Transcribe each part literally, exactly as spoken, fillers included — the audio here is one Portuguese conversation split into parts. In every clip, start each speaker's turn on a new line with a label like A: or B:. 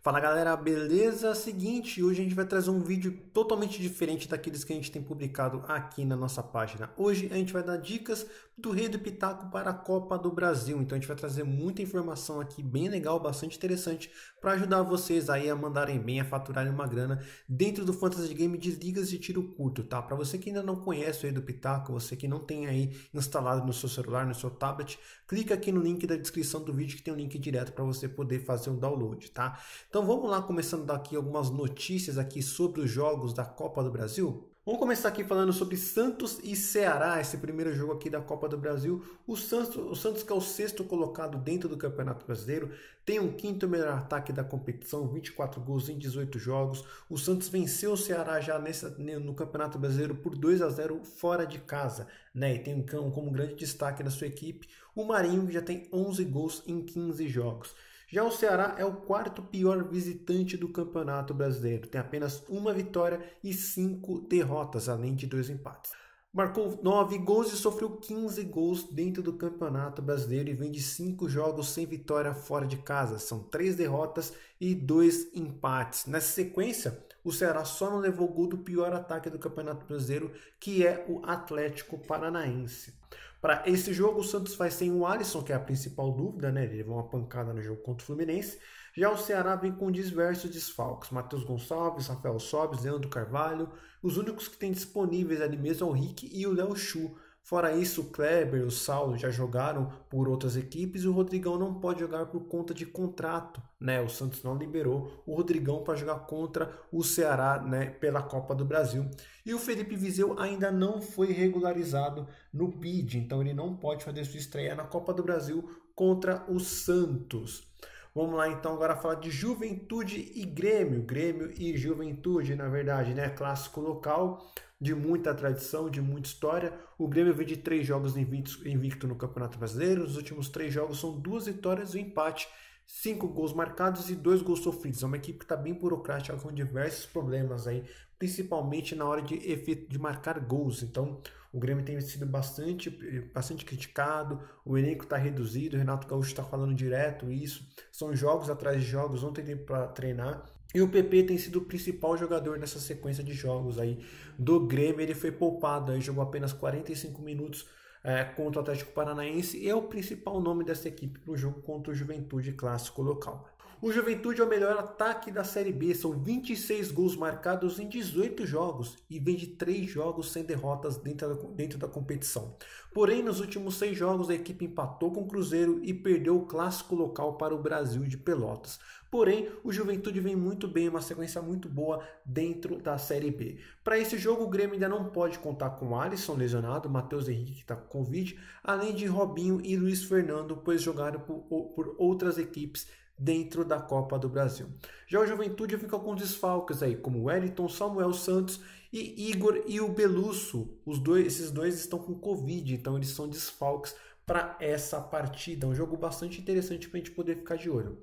A: Fala galera, beleza? Seguinte, hoje a gente vai trazer um vídeo totalmente diferente daqueles que a gente tem publicado aqui na nossa página. Hoje a gente vai dar dicas do Rei do Pitaco para a Copa do Brasil. Então a gente vai trazer muita informação aqui, bem legal, bastante interessante, para ajudar vocês aí a mandarem bem, a faturarem uma grana dentro do Fantasy Game de ligas de tiro curto, tá? Para você que ainda não conhece o Rei do Pitaco, você que não tem aí instalado no seu celular, no seu tablet, clica aqui no link da descrição do vídeo que tem um link direto para você poder fazer o download, tá? Então vamos lá, começando daqui algumas notícias aqui sobre os jogos da Copa do Brasil. Vamos começar aqui falando sobre Santos e Ceará, esse primeiro jogo aqui da Copa do Brasil. O Santos, o Santos que é o sexto colocado dentro do Campeonato Brasileiro, tem um quinto melhor ataque da competição, vinte e quatro gols em dezoito jogos. O Santos venceu o Ceará já nessa, no Campeonato Brasileiro por dois a zero fora de casa, né? E tem como grande destaque da sua equipe o Marinho, que já tem onze gols em quinze jogos. Já o Ceará é o quarto pior visitante do Campeonato Brasileiro. Tem apenas uma vitória e cinco derrotas, além de dois empates. Marcou nove gols e sofreu quinze gols dentro do Campeonato Brasileiro e vem de cinco jogos sem vitória fora de casa. São três derrotas e dois empates. Nessa sequência, o Ceará só não levou gol do pior ataque do Campeonato Brasileiro, que é o Atlético Paranaense. Para esse jogo, o Santos vai sem o Alisson, que é a principal dúvida, né? Ele levou uma pancada no jogo contra o Fluminense. Já o Ceará vem com diversos desfalques. Matheus Gonçalves, Rafael Sobis, Leandro Carvalho. Os únicos que tem disponíveis ali mesmo é o Rick e o Léo Chu. Fora isso, o Kleber e o Saulo já jogaram por outras equipes e o Rodrigão não pode jogar por conta de contrato, né? O Santos não liberou o Rodrigão para jogar contra o Ceará, né, pela Copa do Brasil. E o Felipe Viseu ainda não foi regularizado no B I D, então ele não pode fazer sua estreia na Copa do Brasil contra o Santos. Vamos lá então agora falar de Juventude e Grêmio. Grêmio e Juventude, na verdade, né? Clássico local de muita tradição, de muita história. O Grêmio vem de três jogos invicto, invicto no Campeonato Brasileiro. Os últimos três jogos são duas vitórias e um empate. Cinco gols marcados e dois gols sofridos. É uma equipe que está bem burocrática, com diversos problemas aí, principalmente na hora de, efeito, de marcar gols. Então, o Grêmio tem sido bastante, bastante criticado, o elenco está reduzido, o Renato Gaúcho está falando direto isso. São jogos atrás de jogos, não tem tempo para treinar. E o P P tem sido o principal jogador nessa sequência de jogos aí do Grêmio. Ele foi poupado, aí jogou apenas quarenta e cinco minutos É, contra o Atlético Paranaense e é o principal nome dessa equipe para o jogo contra o Juventude clássico local. O Juventude é o melhor ataque da Série B, são vinte e seis gols marcados em dezoito jogos e vem de três jogos sem derrotas dentro da, dentro da competição. Porém, nos últimos seis jogos a equipe empatou com o Cruzeiro e perdeu o clássico local para o Brasil de Pelotas. Porém, o Juventude vem muito bem, uma sequência muito boa dentro da Série B. Para esse jogo, o Grêmio ainda não pode contar com o Alisson lesionado, Matheus Henrique que está com Covid, além de Robinho e Luiz Fernando, pois jogaram por, por outras equipes dentro da Copa do Brasil. Já o Juventude fica com desfalques aí, como Wellington, Samuel Santos e Igor e o Belusso. Os dois, esses dois estão com Covid, então eles são desfalques para essa partida. Um jogo bastante interessante para a gente poder ficar de olho.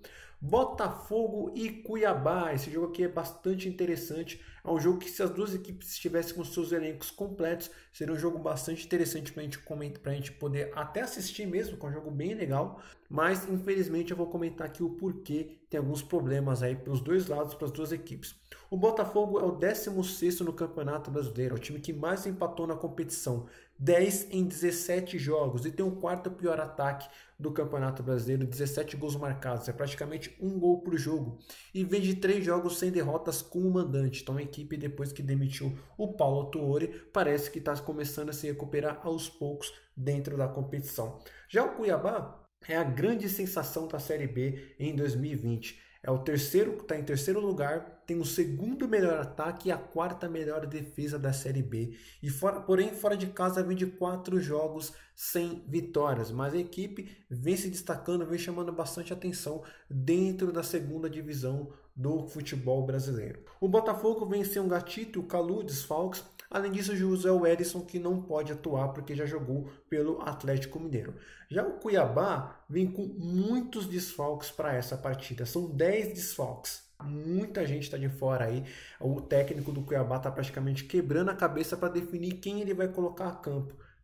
A: Botafogo e Cuiabá. Esse jogo aqui é bastante interessante. É um jogo que, se as duas equipes estivessem com seus elencos completos, seria um jogo bastante interessante para a gente comentar, para a gente poder até assistir mesmo, que é um jogo bem legal. Mas, infelizmente, eu vou comentar aqui o porquê tem alguns problemas aí pelos dois lados, para as duas equipes. O Botafogo é o décimo sexto no Campeonato Brasileiro, é o time que mais empatou na competição, dez em dezessete jogos, e tem o quarto pior ataque do Campeonato Brasileiro, dezessete gols marcados, é praticamente um gol por jogo, e vem de três jogos sem derrotas com o mandante. Então a equipe, depois que demitiu o Paulo Tuori, parece que está começando a se recuperar aos poucos dentro da competição. Já o Cuiabá é a grande sensação da Série B em dois mil e vinte. É o terceiro, está em terceiro lugar, tem o segundo melhor ataque e a quarta melhor defesa da Série B. E fora, porém, fora de casa vem de quatro jogos sem vitórias. Mas a equipe vem se destacando, vem chamando bastante atenção dentro da segunda divisão do futebol brasileiro. O Botafogo vem sem o Gatito, o Calu, desfalques. Além disso, o José Wellison, que não pode atuar porque já jogou pelo Atlético Mineiro. Já o Cuiabá vem com muitos desfalques para essa partida. São dez desfalques. Muita gente está de fora aí. O técnico do Cuiabá está praticamente quebrando a cabeça para definir quem ele vai colocar a campo.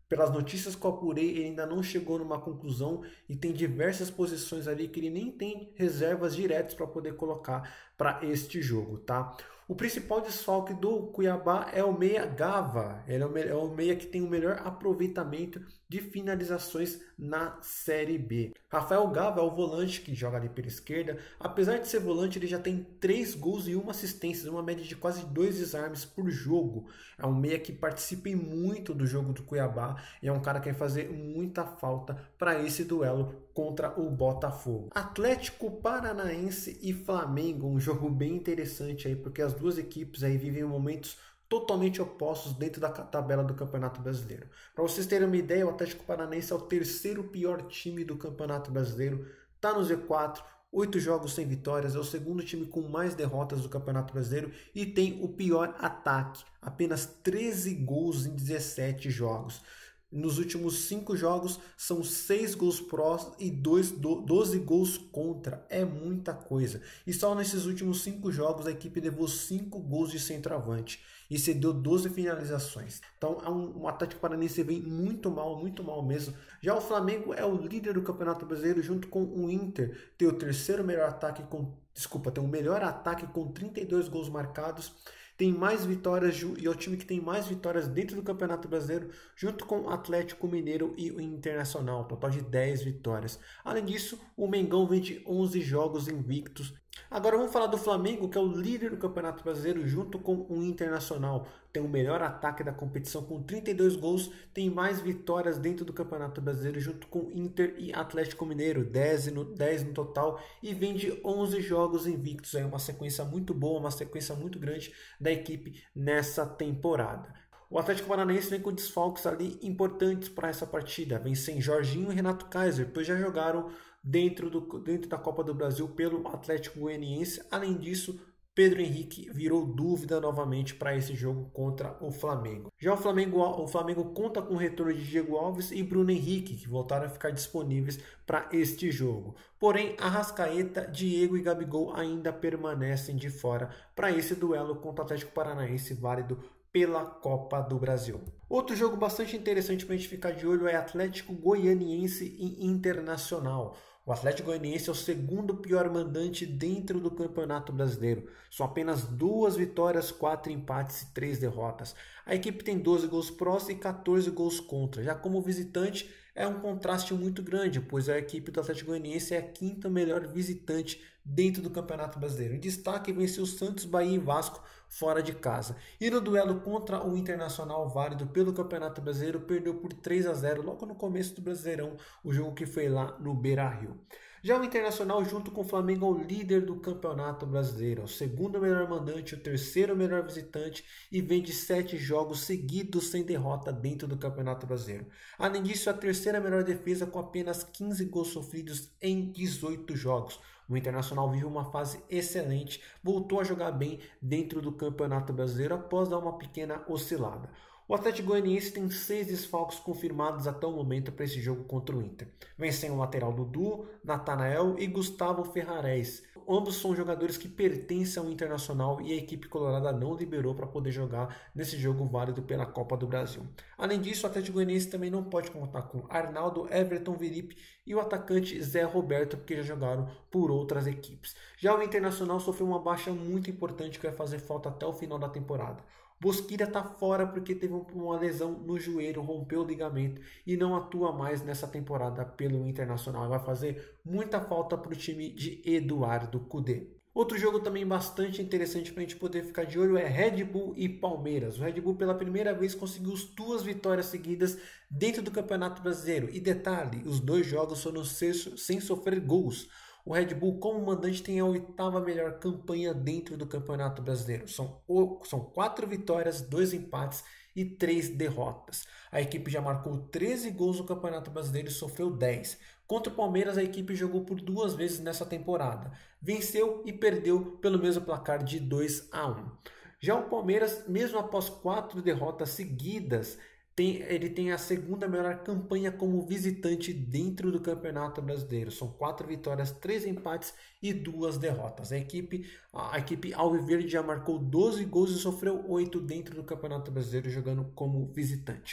A: Pelas notícias que eu apurei, ele ainda não chegou numa conclusão e tem diversas posições ali que ele nem tem reservas diretas para poder colocar para este jogo, tá? O principal desfalque do Cuiabá é o meia Gava. Ele é o meia que tem o melhor aproveitamento de finalizações na Série B. Rafael Gava é o volante que joga ali pela esquerda. Apesar de ser volante, ele já tem três gols e uma assistência, uma média de quase dois desarmes por jogo. É um meia que participa muito do jogo do Cuiabá e é um cara que vai fazer muita falta para esse duelo contra o Botafogo. Atlético Paranaense e Flamengo, um jogo bem interessante aí, porque as duas equipes aí vivem momentos totalmente opostos dentro da tabela do Campeonato Brasileiro. Para vocês terem uma ideia, o Atlético Paranaense é o terceiro pior time do Campeonato Brasileiro, está no Z quatro, oito jogos sem vitórias, é o segundo time com mais derrotas do Campeonato Brasileiro e tem o pior ataque, apenas treze gols em dezessete jogos. Nos últimos cinco jogos são seis gols prós e doze gols contra. É muita coisa. E só nesses últimos cinco jogos a equipe levou cinco gols de centroavante e cedeu doze finalizações. Então é um, um Atlético Paranaense vem muito mal, muito mal mesmo. Já o Flamengo é o líder do Campeonato Brasileiro junto com o Inter. Tem o terceiro melhor ataque com... Desculpa, tem o melhor ataque com trinta e dois gols marcados. Tem mais vitórias e é o time que tem mais vitórias dentro do Campeonato Brasileiro, junto com o Atlético Mineiro e o Internacional, total de dez vitórias. Além disso, o Mengão vem de onze jogos invictos. Agora vamos falar do Flamengo, que é o líder do Campeonato Brasileiro, junto com o Internacional. Tem o melhor ataque da competição com trinta e dois gols, tem mais vitórias dentro do Campeonato Brasileiro, junto com Inter e Atlético Mineiro, dez no, dez no total, e vem de onze jogos invictos. É uma sequência muito boa, uma sequência muito grande da equipe nessa temporada. O Atlético Paranaense vem com desfalques ali importantes para essa partida. Vem sem Jorginho e Renato Kaiser, pois já jogaram dentro, do, dentro da Copa do Brasil pelo Atlético Goianiense. Além disso, Pedro Henrique virou dúvida novamente para esse jogo contra o Flamengo. Já o Flamengo, o Flamengo conta com o retorno de Diego Alves e Bruno Henrique, que voltaram a ficar disponíveis para este jogo. Porém, Arrascaeta, Diego e Gabigol ainda permanecem de fora para esse duelo contra o Atlético Paranaense válido pela Copa do Brasil. Outro jogo bastante interessante para a gente ficar de olho é Atlético Goianiense e Internacional. O Atlético Goianiense é o segundo pior mandante dentro do Campeonato Brasileiro. São apenas duas vitórias, quatro empates e três derrotas. A equipe tem doze gols prós e quatorze gols contra. Já como visitante, é um contraste muito grande, pois a equipe do Atlético Goianiense é a quinta melhor visitante dentro do Campeonato Brasileiro. Em destaque, venceu Santos, Bahia e Vasco fora de casa. E no duelo contra o Internacional, válido pelo Campeonato Brasileiro, perdeu por três a zero logo no começo do Brasileirão, o jogo que foi lá no Beira-Rio. Já o Internacional, junto com o Flamengo, é o líder do Campeonato Brasileiro, é o segundo melhor mandante, o terceiro melhor visitante e vem de sete jogos seguidos sem derrota dentro do Campeonato Brasileiro. Além disso, a terceira melhor defesa com apenas quinze gols sofridos em dezoito jogos. O Internacional vive uma fase excelente, voltou a jogar bem dentro do Campeonato Brasileiro após dar uma pequena oscilada. O Atlético Goianiense tem seis desfalques confirmados até o momento para esse jogo contra o Inter. Vem sem o lateral Dudu, Natanael e Gustavo Ferrares. Ambos são jogadores que pertencem ao Internacional e a equipe colorada não liberou para poder jogar nesse jogo válido pela Copa do Brasil. Além disso, o Atlético Goianiense também não pode contar com Arnaldo, Everton, Viripe e o atacante Zé Roberto, porque já jogaram por outras equipes. Já o Internacional sofreu uma baixa muito importante que vai fazer falta até o final da temporada. Bosquilha está fora porque teve uma lesão no joelho, rompeu o ligamento e não atua mais nessa temporada pelo Internacional. Vai fazer muita falta para o time de Eduardo Cudê. Outro jogo também bastante interessante para a gente poder ficar de olho é Red Bull e Palmeiras. O Red Bull pela primeira vez conseguiu as duas vitórias seguidas dentro do Campeonato Brasileiro. E detalhe, os dois jogos foram sem sofrer gols. O Red Bull, como mandante, tem a oitava melhor campanha dentro do Campeonato Brasileiro. São, são quatro vitórias, dois empates e três derrotas. A equipe já marcou treze gols no Campeonato Brasileiro e sofreu dez. Contra o Palmeiras, a equipe jogou por duas vezes nessa temporada. Venceu e perdeu pelo mesmo placar de dois a um. Já o Palmeiras, mesmo após quatro derrotas seguidas, Tem, ele tem a segunda melhor campanha como visitante dentro do Campeonato Brasileiro. São quatro vitórias, três empates e duas derrotas. A equipe, a equipe Alviverde já marcou doze gols e sofreu oito dentro do Campeonato Brasileiro jogando como visitante.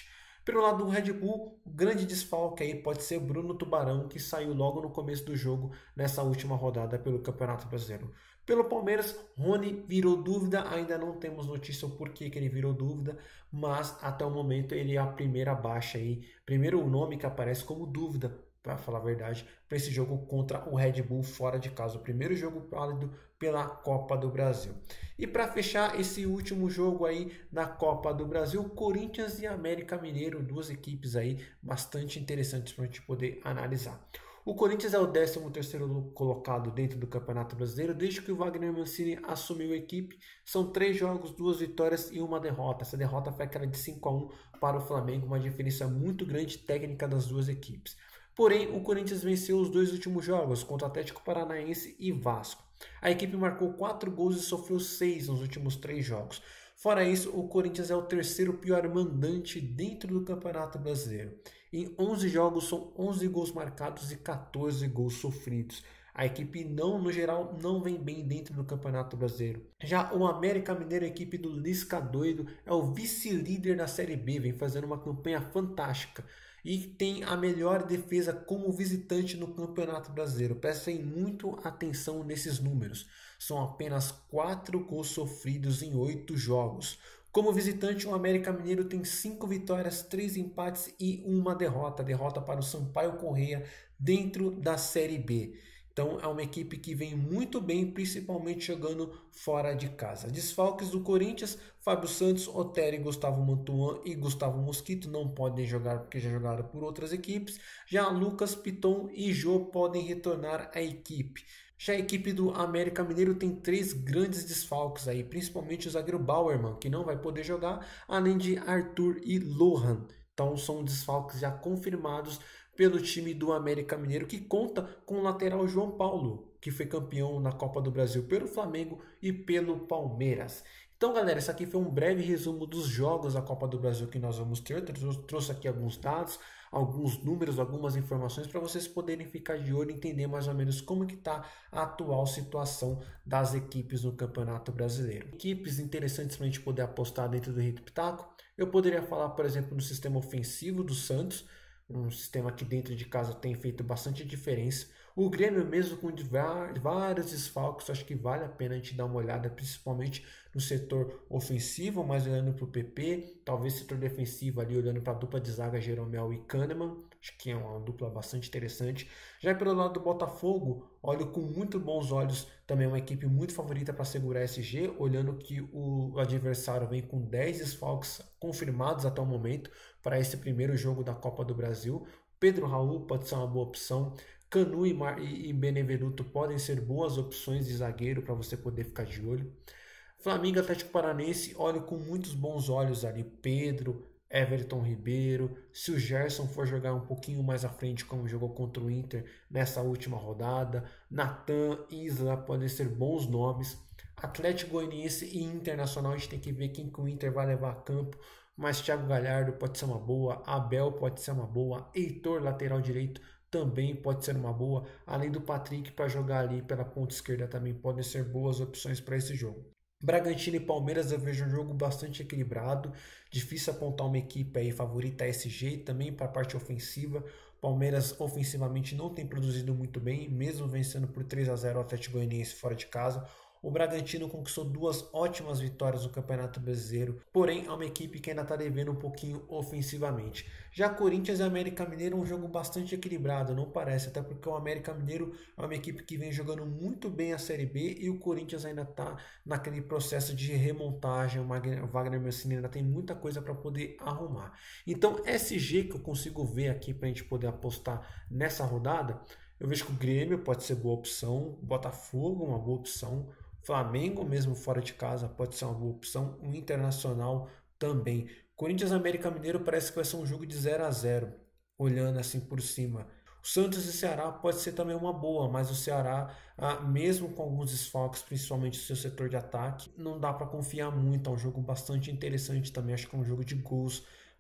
A: Pelo lado do Red Bull, o grande desfalque aí pode ser Bruno Tubarão, que saiu logo no começo do jogo nessa última rodada pelo Campeonato Brasileiro. Pelo Palmeiras, Rony virou dúvida, ainda não temos notícia o porquê que ele virou dúvida, mas até o momento ele é a primeira baixa aí, primeiro nome que aparece como dúvida, para falar a verdade, para esse jogo contra o Red Bull fora de casa, o primeiro jogo válido pela Copa do Brasil. E para fechar esse último jogo aí na Copa do Brasil, Corinthians e América Mineiro, duas equipes aí bastante interessantes para a gente poder analisar. O Corinthians é o décimo terceiro colocado dentro do Campeonato Brasileiro desde que o Wagner Mancini assumiu a equipe. São três jogos, duas vitórias e uma derrota. Essa derrota foi aquela de cinco a um para o Flamengo, uma diferença muito grande técnica das duas equipes. Porém, o Corinthians venceu os dois últimos jogos contra o Atlético Paranaense e Vasco. A equipe marcou quatro gols e sofreu seis nos últimos três jogos. Fora isso, o Corinthians é o terceiro pior mandante dentro do Campeonato Brasileiro. Em onze jogos são onze gols marcados e quatorze gols sofridos. A equipe não, no geral, não vem bem dentro do Campeonato Brasileiro. Já o América Mineiro, a equipe do Lisca Doido, é o vice-líder da Série B, vem fazendo uma campanha fantástica e tem a melhor defesa como visitante no Campeonato Brasileiro. Prestem muito atenção nesses números. São apenas quatro gols sofridos em oito jogos. Como visitante, o América Mineiro tem cinco vitórias, três empates e uma derrota. Derrota para o Sampaio Corrêa dentro da Série B. Então é uma equipe que vem muito bem, principalmente jogando fora de casa. Desfalques do Corinthians, Fábio Santos, Otério, Gustavo Mantuan e Gustavo Mosquito não podem jogar porque já jogaram por outras equipes. Já Lucas Piton e Jô podem retornar à equipe. Já a equipe do América Mineiro tem três grandes desfalques aí, principalmente o zagueiro Bauerman, que não vai poder jogar, além de Arthur e Lohan. Então são desfalques já confirmados pelo time do América Mineiro, que conta com o lateral João Paulo, que foi campeão na Copa do Brasil pelo Flamengo e pelo Palmeiras. Então, galera, isso aqui foi um breve resumo dos jogos da Copa do Brasil que nós vamos ter. Eu trouxe aqui alguns dados, alguns números, algumas informações para vocês poderem ficar de olho e entender mais ou menos como que está a atual situação das equipes no Campeonato Brasileiro. Equipes interessantes para a gente poder apostar dentro do Rede Pitaco. Eu poderia falar, por exemplo, no sistema ofensivo do Santos, um sistema que dentro de casa tem feito bastante diferença. O Grêmio, mesmo com vários desfalques, acho que vale a pena a gente dar uma olhada, principalmente no setor ofensivo, mas olhando para o P P, talvez setor defensivo ali, olhando para a dupla de zaga Jeromel e Kahneman, acho que é uma dupla bastante interessante. Já pelo lado do Botafogo, olho com muito bons olhos também uma equipe muito favorita para segurar S G, olhando que o adversário vem com dez desfalques confirmados até o momento para esse primeiro jogo da Copa do Brasil. Pedro Raul pode ser uma boa opção. Canu e, Mar e Benevenuto podem ser boas opções de zagueiro para você poder ficar de olho. Flamengo e Atlético Paranaense, olho com muitos bons olhos ali. Pedro, Everton Ribeiro. Se o Gerson for jogar um pouquinho mais à frente, como jogou contra o Inter nessa última rodada. Natan, Isla podem ser bons nomes. Atlético Goianiense e Internacional, a gente tem que ver quem que o Inter vai levar a campo. Mas Thiago Galhardo pode ser uma boa. Abel pode ser uma boa. Heitor, lateral direito, também pode ser uma boa, além do Patrick para jogar ali pela ponta esquerda também podem ser boas opções para esse jogo. Bragantino e Palmeiras eu vejo um jogo bastante equilibrado, difícil apontar uma equipe aí favorita S G, também para a parte ofensiva. Palmeiras ofensivamente não tem produzido muito bem, mesmo vencendo por três a zero o Atlético Goianiense fora de casa. O Bragantino conquistou duas ótimas vitórias no Campeonato Brasileiro, porém é uma equipe que ainda está devendo um pouquinho ofensivamente. Já Corinthians e América Mineiro é um jogo bastante equilibrado, não parece, até porque o América Mineiro é uma equipe que vem jogando muito bem a Série B e o Corinthians ainda está naquele processo de remontagem. O Wagner Mancini ainda tem muita coisa para poder arrumar. Então S G que eu consigo ver aqui para a gente poder apostar nessa rodada, eu vejo que o Grêmio pode ser boa opção, Botafogo uma boa opção, Flamengo, mesmo fora de casa, pode ser uma boa opção. O Internacional também. Corinthians e América Mineiro parece que vai ser um jogo de zero a zero, olhando assim por cima. O Santos e Ceará pode ser também uma boa, mas o Ceará, ah, mesmo com alguns desfalques, principalmente o seu setor de ataque, não dá para confiar muito. É um jogo bastante interessante também. Acho que é um jogo de gols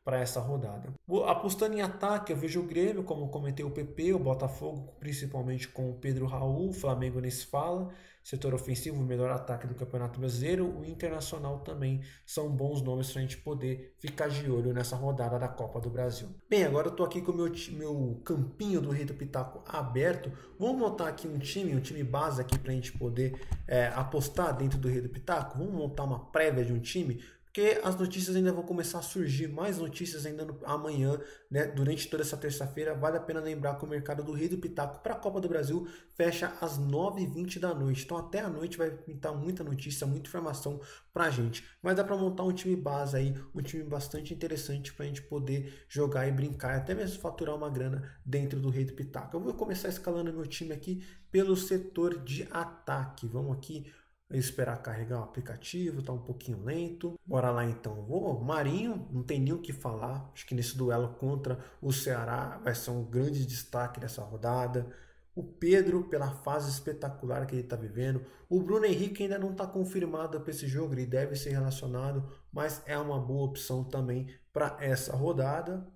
A: para essa rodada. Apostando em ataque, eu vejo o Grêmio, como comentei, o P P, o Botafogo, principalmente com o Pedro Raul, o Flamengo nem se fala, setor ofensivo, o melhor ataque do Campeonato Brasileiro, o Internacional também são bons nomes para a gente poder ficar de olho nessa rodada da Copa do Brasil. Bem, agora eu estou aqui com o meu, meu campinho do Rei do Pitaco aberto. Vamos montar aqui um time, um time base aqui para a gente poder é, apostar dentro do Rei do Pitaco. Vamos montar uma prévia de um time, porque as notícias ainda vão começar a surgir, mais notícias ainda no, amanhã, né, durante toda essa terça-feira. Vale a pena lembrar que o mercado do Rei do Pitaco para a Copa do Brasil fecha às nove e vinte da noite. Então até a noite vai pintar muita notícia, muita informação para a gente. Mas dá para montar um time base aí, um time bastante interessante para a gente poder jogar e brincar, até mesmo faturar uma grana dentro do Rei do Pitaco. Eu vou começar escalando meu time aqui pelo setor de ataque. Vamos aqui esperar carregar o aplicativo, tá um pouquinho lento. Bora lá então. Vou, Marinho, não tem nem o que falar. Acho que nesse duelo contra o Ceará vai ser um grande destaque dessa rodada. O Pedro, pela fase espetacular que ele está vivendo. O Bruno Henrique ainda não está confirmado para esse jogo, ele deve ser relacionado, mas é uma boa opção também para essa rodada.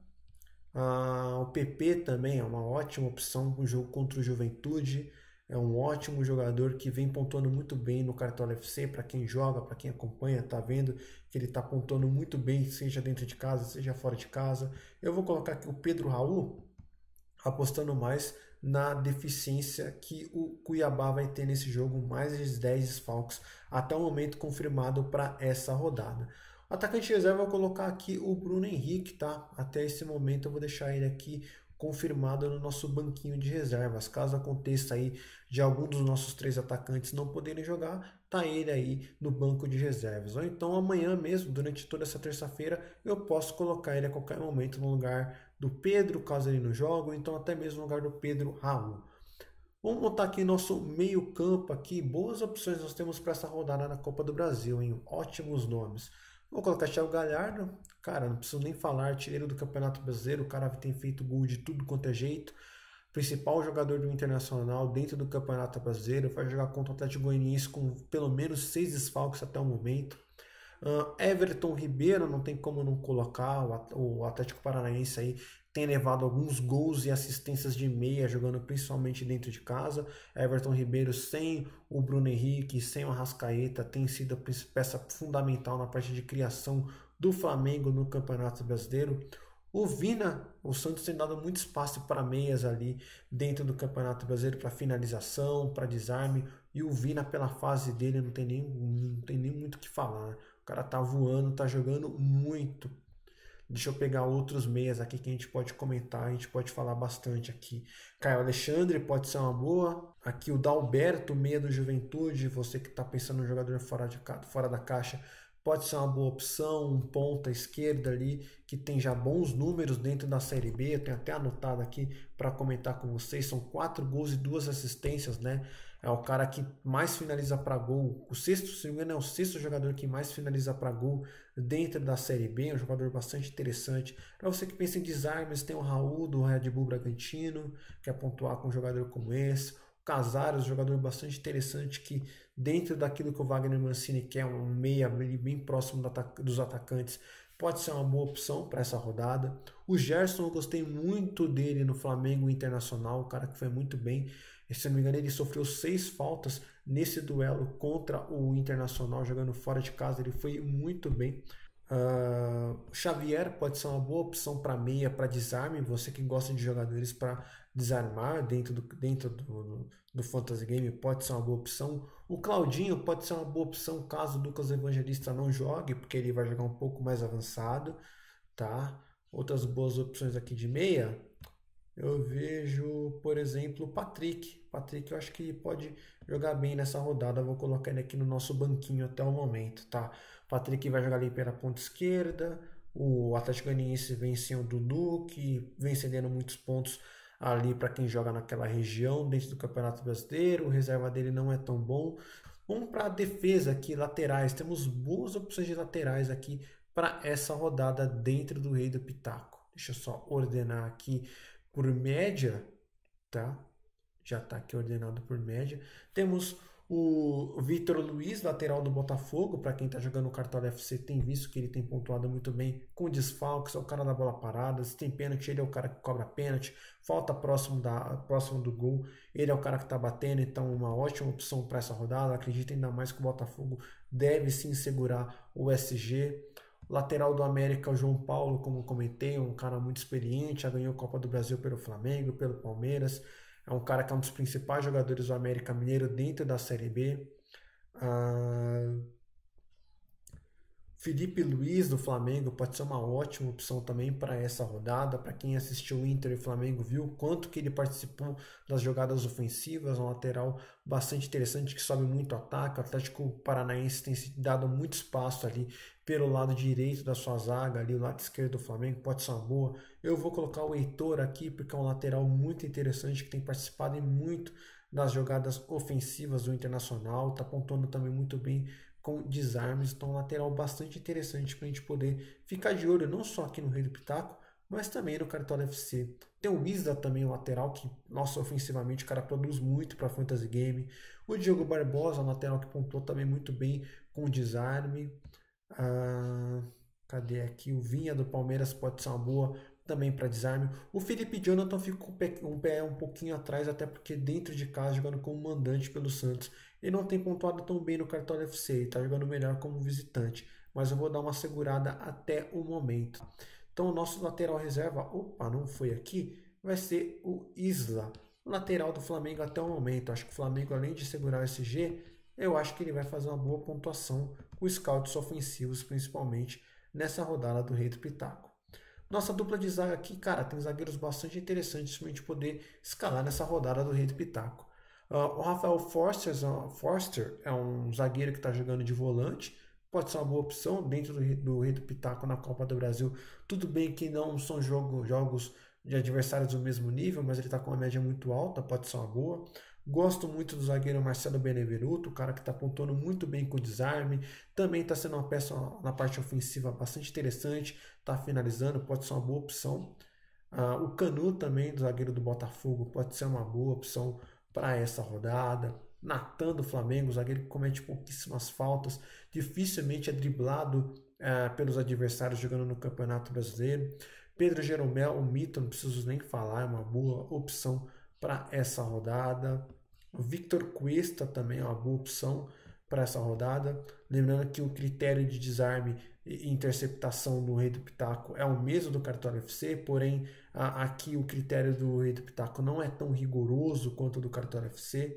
A: Ah, o P P também é uma ótima opção no jogo contra o Juventude. É um ótimo jogador que vem pontuando muito bem no Cartola F C. Para quem joga, para quem acompanha, tá vendo que ele está pontuando muito bem, seja dentro de casa, seja fora de casa. Eu vou colocar aqui o Pedro Raul, apostando mais na deficiência que o Cuiabá vai ter nesse jogo, mais de dez desfalques até o momento confirmado para essa rodada. O atacante reserva eu vou colocar aqui o Bruno Henrique, tá? Até esse momento eu vou deixar ele aqui confirmado no nosso banquinho de reservas. Caso aconteça aí de algum dos nossos três atacantes não poderem jogar, tá ele aí no banco de reservas. Ou então amanhã mesmo, durante toda essa terça-feira, eu posso colocar ele a qualquer momento no lugar do Pedro, caso ele não jogue, ou então até mesmo no lugar do Pedro Raul. Vamos montar aqui nosso meio campo aqui. Boas opções nós temos para essa rodada na Copa do Brasil, hein? Ótimos nomes. Vou colocar Thiago Galhardo, cara, não preciso nem falar, artilheiro do Campeonato Brasileiro, o cara tem feito gol de tudo quanto é jeito, principal jogador do Internacional dentro do Campeonato Brasileiro, vai jogar contra o Atlético Goianiense com pelo menos seis desfalques até o momento. Uh, Everton Ribeiro, não tem como não colocar, o Atlético Paranaense aí tem levado alguns gols e assistências de meia, jogando principalmente dentro de casa. Everton Ribeiro sem o Bruno Henrique, sem o Arrascaeta, tem sido a peça fundamental na parte de criação do Flamengo no Campeonato Brasileiro. O Vina, o Santos tem dado muito espaço para meias ali dentro do Campeonato Brasileiro, para finalização, para desarme, e o Vina pela fase dele não tem nem, não tem nem muito o que falar. O cara tá voando, tá jogando muito. Deixa eu pegar outros meias aqui que a gente pode comentar, a gente pode falar bastante aqui. Caio Alexandre pode ser uma boa. Aqui o Dalberto, meia do Juventude, você que está pensando no jogador fora, de, fora da caixa, pode ser uma boa opção. Um ponta esquerda ali, que tem já bons números dentro da Série B. Eu tenho até anotado aqui para comentar com vocês. São quatro gols e duas assistências, né? É o cara que mais finaliza para gol. O sexto, se não me engano, é o sexto jogador que mais finaliza para gol dentro da Série B. É um jogador bastante interessante. Para você que pensa em desarmes, tem o Raul do Red Bull Bragantino, que é pontuar com um jogador como esse. O Casares, um jogador bastante interessante que dentro daquilo que o Wagner Mancini quer, um meia bem próximo dos atacantes, pode ser uma boa opção para essa rodada. O Gerson, eu gostei muito dele no Flamengo Internacional, o cara que foi muito bem. Se não me engano, ele sofreu seis faltas nesse duelo contra o Internacional, jogando fora de casa. Ele foi muito bem. Uh, Xavier pode ser uma boa opção para meia, para desarme. Você que gosta de jogadores para desarmar dentro, do, dentro do, do Fantasy Game, pode ser uma boa opção. O Claudinho pode ser uma boa opção caso o Lucas Evangelista não jogue, porque ele vai jogar um pouco mais avançado. Tá? Outras boas opções aqui de meia. Eu vejo, por exemplo, o Patrick. Patrick eu acho que pode jogar bem nessa rodada. Vou colocar ele aqui no nosso banquinho até o momento, tá? O Patrick vai jogar ali pela ponta esquerda. O Atlético Goianiense vem sem o Dudu, que vem cedendo muitos pontos ali para quem joga naquela região dentro do Campeonato Brasileiro. O reserva dele não é tão bom. Vamos para a defesa aqui, laterais. Temos boas opções de laterais aqui para essa rodada dentro do Rei do Pitaco. Deixa eu só ordenar aqui por média, tá? Já está aqui ordenado por média. Temos O Victor Luiz, lateral do Botafogo, para quem está jogando o Cartola F C, tem visto que ele tem pontuado muito bem com desfalques, é o cara da bola parada, se tem pênalti, ele é o cara que cobra pênalti, falta próximo, da, próximo do gol, ele é o cara que está batendo, então uma ótima opção para essa rodada. Acredito ainda mais que o Botafogo deve sim segurar o S G. Lateral do América, o João Paulo, como eu comentei, um cara muito experiente, já ganhou a Copa do Brasil pelo Flamengo, pelo Palmeiras. É um cara que é um dos principais jogadores do América Mineiro dentro da Série B. Uh, Felipe Luiz do Flamengo pode ser uma ótima opção também para essa rodada. Para quem assistiu o Inter e Flamengo viu o quanto que ele participou das jogadas ofensivas, um lateral bastante interessante que sobe muito ataque. O Atlético Paranaense tem dado muito espaço ali pelo lado direito da sua zaga, ali o lado esquerdo do Flamengo pode ser uma boa. Eu vou colocar o Heitor aqui porque é um lateral muito interessante que tem participado muito das jogadas ofensivas do Internacional, está pontuando também muito bem com desarmes, então um lateral bastante interessante para a gente poder ficar de olho não só aqui no Rei do Pitaco, mas também no Cartola F C. Tem o Isla também, um lateral que, nossa, ofensivamente o cara produz muito para Fantasy Game. O Diogo Barbosa, um lateral que pontuou também muito bem com desarme. Ah, cadê aqui? O Vinha do Palmeiras pode ser uma boa também para desarme. O Felipe Jonathan ficou um pé um pouquinho atrás, até porque dentro de casa, jogando como mandante pelo Santos, ele não tem pontuado tão bem no Cartola F C, está jogando melhor como visitante, mas eu vou dar uma segurada até o momento. Então o nosso lateral reserva, opa, não foi aqui, vai ser o Isla, lateral do Flamengo até o momento. Acho que o Flamengo, além de segurar o S G, eu acho que ele vai fazer uma boa pontuação com scouts ofensivos, principalmente nessa rodada do Rei do Pitaco. Nossa dupla de zaga aqui, cara, tem zagueiros bastante interessantes para a gente poder escalar nessa rodada do Rei do Pitaco. Uh, o Rafael Forster, uh, Forster é um zagueiro que está jogando de volante, pode ser uma boa opção dentro do, do Rei do Pitaco na Copa do Brasil. Tudo bem que não são jogo, jogos de adversários do mesmo nível, mas ele está com uma média muito alta, pode ser uma boa. Gosto muito do zagueiro Marcelo Benevenuto, o cara que está pontuando muito bem com o desarme. Também está sendo uma peça na parte ofensiva bastante interessante, está finalizando, pode ser uma boa opção. Uh, o Canu também, do zagueiro do Botafogo, pode ser uma boa opção para essa rodada. Natan do Flamengo, zagueiro que comete pouquíssimas faltas, dificilmente é driblado uh, pelos adversários jogando no Campeonato Brasileiro. Pedro Jeromel, o mito, não preciso nem falar, é uma boa opção para essa rodada. O Victor Cuesta também é uma boa opção para essa rodada. Lembrando que o critério de desarme e interceptação do Rei do Pitaco é o mesmo do Cartola F C, porém a, aqui o critério do Rei do Pitaco não é tão rigoroso quanto o do Cartola F C.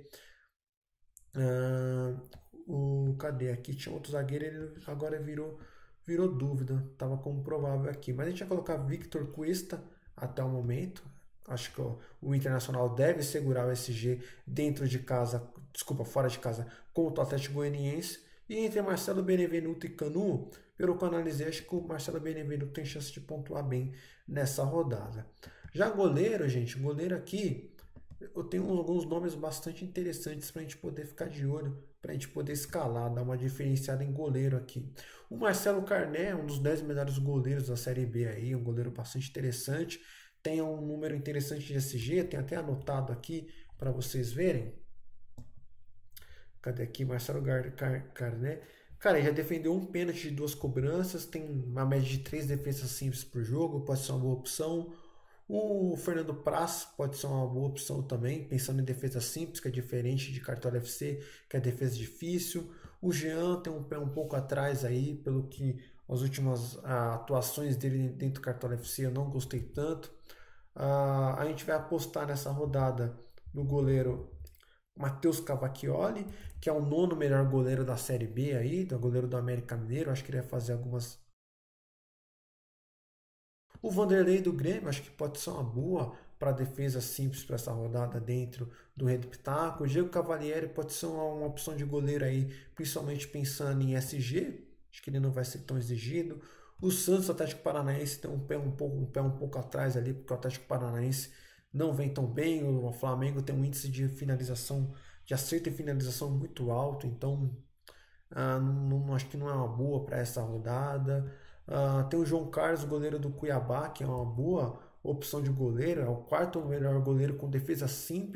A: Uh, o, cadê? Aqui tinha outro zagueiro, ele agora virou, virou dúvida, estava como provável aqui. Mas a gente vai colocar Victor Cuesta até o momento. Acho que o, o Internacional deve segurar o S G dentro de casa, desculpa, fora de casa, contra o Atlético Goianiense. E entre Marcelo Benevenuto e Canu, pelo que eu analisei, acho que o Marcelo Benevenuto tem chance de pontuar bem nessa rodada. Já goleiro, gente, goleiro aqui, eu tenho alguns nomes bastante interessantes para a gente poder ficar de olho, para a gente poder escalar, dar uma diferenciada em goleiro aqui. O Marcelo Carné, um dos dez melhores goleiros da Série B aí, um goleiro bastante interessante. Tem um número interessante de S G, tem até anotado aqui para vocês verem. Cadê aqui? Marcelo Carné. Cara, ele já defendeu um pênalti de duas cobranças, tem uma média de três defesas simples por jogo, pode ser uma boa opção. O Fernando Praz pode ser uma boa opção também, pensando em defesa simples, que é diferente de Cartola F C, que é defesa difícil. O Jean tem um pé um pouco atrás aí, pelo que as últimas ah, atuações dele dentro do Cartola F C eu não gostei tanto. Ah, a gente vai apostar nessa rodada no goleiro Matheus Cavacchioli, que é o nono melhor goleiro da Série B aí, do goleiro do América Mineiro. Acho que ele vai fazer algumas. O Vanderlei do Grêmio, acho que pode ser uma boa para defesa simples para essa rodada dentro do Rei do Pitaco. O Diego Cavalieri pode ser uma, uma opção de goleiro aí, principalmente pensando em S G. Acho que ele não vai ser tão exigido. O Santos, o Atlético Paranaense, tem um pé um pouco, um pé um pouco atrás ali, porque o Atlético Paranaense não vem tão bem. O Flamengo tem um índice de finalização, de acerto e finalização muito alto, então ah, não, não, acho que não é uma boa para essa rodada. Ah, tem o João Carlos, goleiro do Cuiabá, que é uma boa opção de goleiro, é o quarto melhor goleiro com defesa simples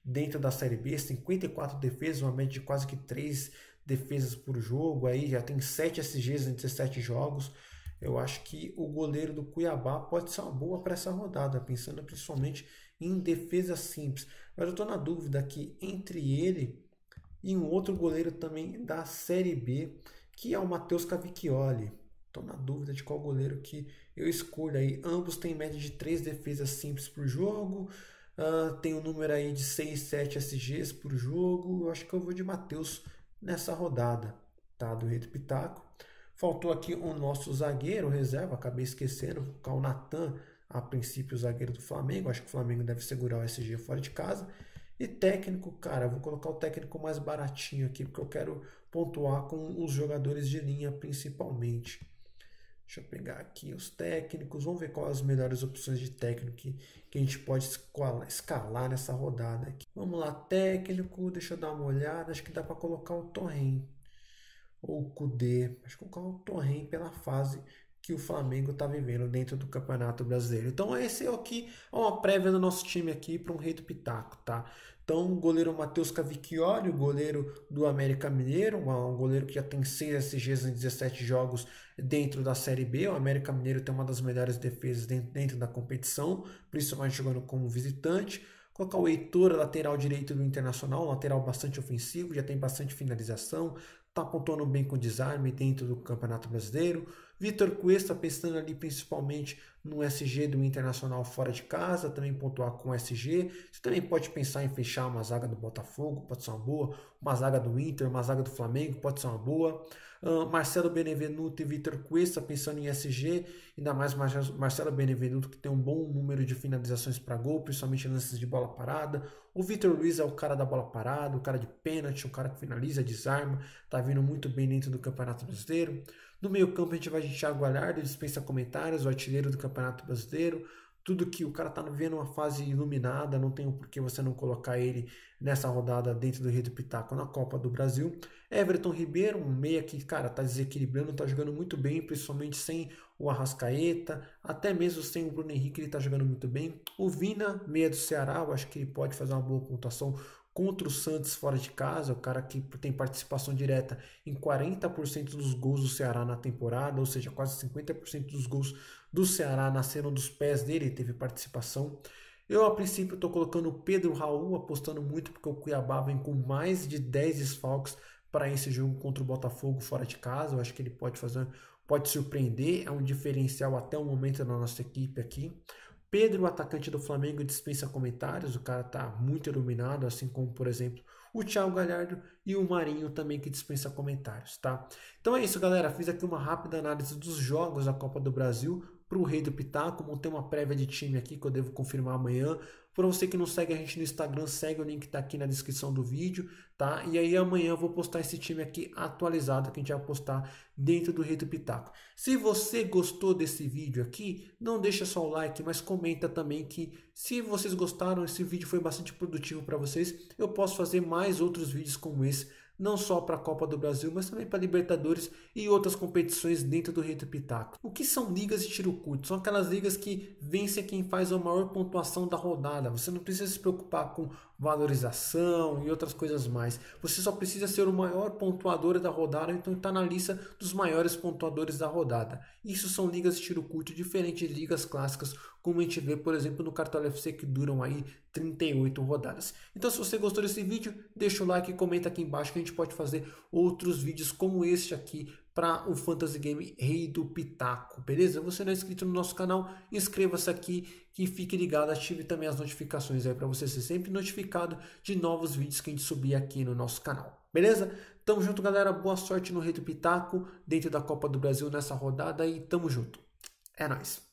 A: dentro da Série B, cinquenta e quatro defesas, uma média de quase que três defesas por jogo, aí já tem sete S Gs em dezessete jogos. Eu acho que o goleiro do Cuiabá pode ser uma boa para essa rodada, pensando principalmente em defesa simples. Mas eu estou na dúvida aqui entre ele e um outro goleiro também da Série B, que é o Matheus Cavicchioli. Estou na dúvida de qual goleiro que eu escolho aí. Ambos têm média de três defesas simples por jogo. Uh, tem um número aí de seis, sete S Gs por jogo. Eu acho que eu vou de Matheus nessa rodada, tá? Do Rei do Pitaco. Faltou aqui o nosso zagueiro reserva, acabei esquecendo, vou colocar o Natan, a princípio o zagueiro do Flamengo. Acho que o Flamengo deve segurar o S G fora de casa. E técnico, cara, eu vou colocar o técnico mais baratinho aqui, porque eu quero pontuar com os jogadores de linha principalmente. Deixa eu pegar aqui os técnicos, vamos ver quais as melhores opções de técnico que, que a gente pode escalar, escalar nessa rodada aqui. Vamos lá, técnico, deixa eu dar uma olhada, acho que dá para colocar o Torren ou o Kudê, acho que vou colocar o Torren pela fase que o Flamengo está vivendo dentro do Campeonato Brasileiro. Então esse aqui é uma prévia do nosso time aqui para um Rei do Pitaco, tá? Então o goleiro Matheus Cavicchioli, o goleiro do América Mineiro, um goleiro que já tem seis S Gs em dezessete jogos dentro da Série B. O América Mineiro tem uma das melhores defesas dentro da competição, principalmente jogando como visitante. Colocar o Heitor, lateral direito do Internacional, lateral bastante ofensivo, já tem bastante finalização, está pontuando bem com desarme dentro do Campeonato Brasileiro. Vitor Cuesta, pensando ali principalmente no S G do Internacional fora de casa, também pontuar com S G. Você também pode pensar em fechar uma zaga do Botafogo, pode ser uma boa. Uma zaga do Inter, uma zaga do Flamengo, pode ser uma boa. Uh, Marcelo Benevenuto e Vitor Cuesta, pensando em S G, ainda mais Marcelo Benevenuto, que tem um bom número de finalizações para gol, principalmente lances de bola parada. O Vitor Luiz é o cara da bola parada, o cara de pênalti, o cara que finaliza, desarma, tá vindo muito bem dentro do Campeonato Brasileiro. No meio campo a gente vai de Thiago Galhardo, dispensa comentários, o artilheiro do Campeonato Brasileiro. Tudo que o cara tá vendo uma fase iluminada, não tem por que você não colocar ele nessa rodada dentro do Rei do Pitaco na Copa do Brasil. Everton Ribeiro, um meia que, cara, tá desequilibrando, tá jogando muito bem, principalmente sem o Arrascaeta, até mesmo sem o Bruno Henrique, ele tá jogando muito bem. O Vina, meia do Ceará, eu acho que ele pode fazer uma boa pontuação contra o Santos fora de casa, o cara que tem participação direta em quarenta por cento dos gols do Ceará na temporada, ou seja, quase cinquenta por cento dos gols do Ceará nasceram dos pés dele, teve participação. Eu, a princípio, estou colocando o Pedro Raul, apostando muito, porque o Cuiabá vem com mais de dez desfalques para esse jogo contra o Botafogo fora de casa. Eu acho que ele pode fazer, pode surpreender, é um diferencial até o momento na nossa equipe aqui. Pedro, o atacante do Flamengo, dispensa comentários, o cara está muito iluminado, assim como, por exemplo, o Thiago Galhardo e o Marinho também, que dispensa comentários, tá? Então é isso, galera, fiz aqui uma rápida análise dos jogos da Copa do Brasil para o Rei do Pitaco, montei uma prévia de time aqui que eu devo confirmar amanhã. Para você que não segue a gente no Instagram, segue o link que está aqui na descrição do vídeo, tá? E aí amanhã eu vou postar esse time aqui atualizado que a gente vai postar dentro do Rei do Pitaco. Se você gostou desse vídeo aqui, não deixa só o like, mas comenta também que se vocês gostaram, esse vídeo foi bastante produtivo para vocês, eu posso fazer mais outros vídeos como esse, não só para a Copa do Brasil, mas também para Libertadores e outras competições dentro do Rei do Pitaco. O que são ligas de tiro curto? São aquelas ligas que vencem quem faz a maior pontuação da rodada. Você não precisa se preocupar com valorização e outras coisas mais. Você só precisa ser o maior pontuador da rodada, então está na lista dos maiores pontuadores da rodada. Isso são ligas de tiro curto, diferente de ligas clássicas, como a gente vê, por exemplo, no Cartola F C, que duram aí trinta e oito rodadas. Então, se você gostou desse vídeo, deixa o like e comenta aqui embaixo que a gente pode fazer outros vídeos como este aqui para o Fantasy Game Rei do Pitaco, beleza? Você não é inscrito no nosso canal, inscreva-se aqui, que fique ligado, ative também as notificações aí para você ser sempre notificado de novos vídeos que a gente subir aqui no nosso canal, beleza? Tamo junto, galera, boa sorte no Rei do Pitaco, dentro da Copa do Brasil nessa rodada e tamo junto. É nóis!